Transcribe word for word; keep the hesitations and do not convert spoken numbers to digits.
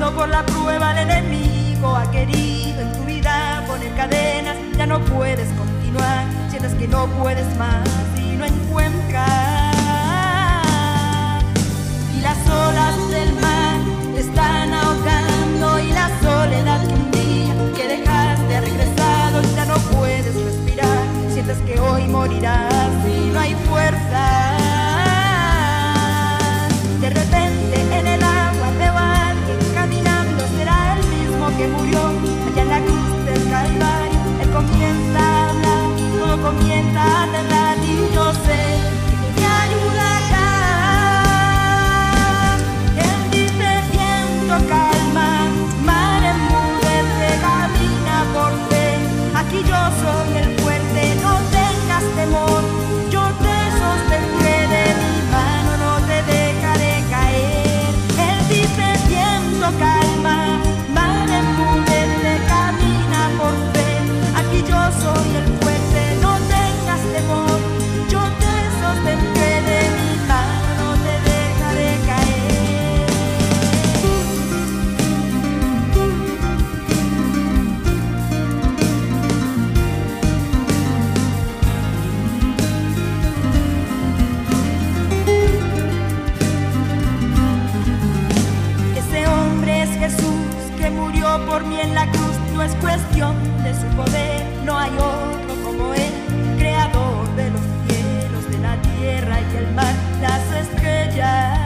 pasando por la prueba, el enemigo ha querido en tu vida poner cadenas. Ya no puedes continuar, sientes que no puedes más y no encuentras. Y las olas del mar te están ahogando, y la soledad que un día que dejaste ha regresado. Ya no puedes respirar, sientes que hoy morirás y no hay fuerza. De repente en el agua veo a alguien caminando, será el mismo que murió allá en la cruz del Calvario. Él comienza a hablar, todo comienza a temblar, y yo sé que me ayudará. Él dice: viento, calma, mar, enmudece, camina por fe. Aquí yo soy el fuerte, no tengas temor, yo te sostendré de mi mano, no te dejaré caer. Él dice: viento, calma, mar, enmudece, camina por fe. Aquí yo soy el fuerte, no tengas temor, yo te sostendré de mi mano, no te dejaré caer. Ese hombre es Jesús que murió por mí en la cruz. No es cuestión de su poder, no hay otro como Él, creador de los cielos, de la tierra y el mar, las estrellas.